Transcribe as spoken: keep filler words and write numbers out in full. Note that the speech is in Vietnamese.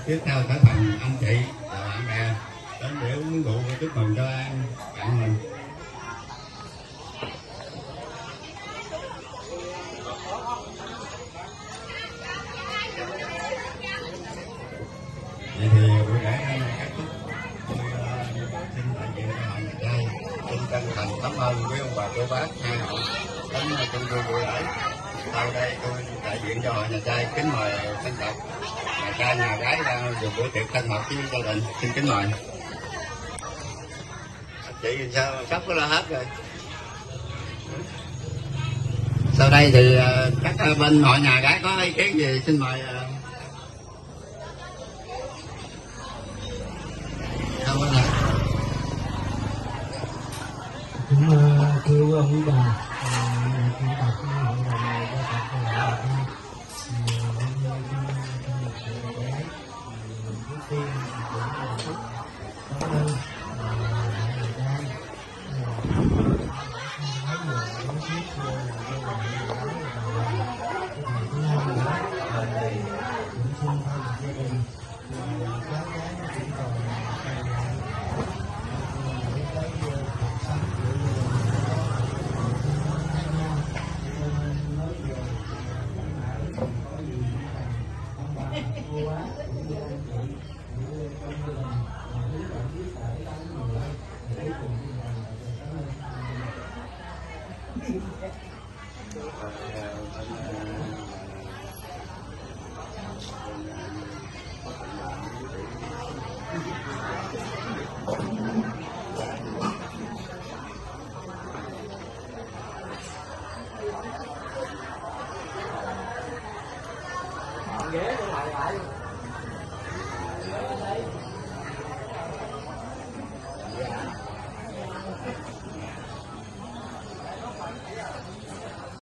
tiếp theo trở thành anh chị và bạn bè đến để uống rượu và chúc mừng cho bạn mình. Vậy thì buổi lễ này kết thúc. Tôi uh, xin đại diện cho họ nhà trai xin chân thành cảm ơn quý ông bà cô bác hai họ đến chung vui buổi lễ. Sau đây tôi đại diện cho họ nhà trai kính mời thân tộc nhà trai nhà gái đang dùng bữa tiệc thân mật với gia đình, xin kính mời. Chị thì sao sắp có lo hết rồi. Sau đây thì uh, các bên họ nhà gái có ý kiến gì xin mời. Uh, cũng uh, kêu ông quý bà nhà dân tộc hội đồng này gia tộc của họ hôm nay trong một sự lễ trước tiên cũng là chúc cảm ơn người ta thấy người nói tiếp là do bạn nói là cái thứ hai nữa là cũng xin thay mặt gia đình cháu gái nó cũng còn còn lại để tới cuộc sống của gia đình khác nhau nói về có gì ông bà cô quá cũng như anh chị cũng trong gia đình mà nếu bạn biết phải tám người để cùng với bạn là cảm ơn.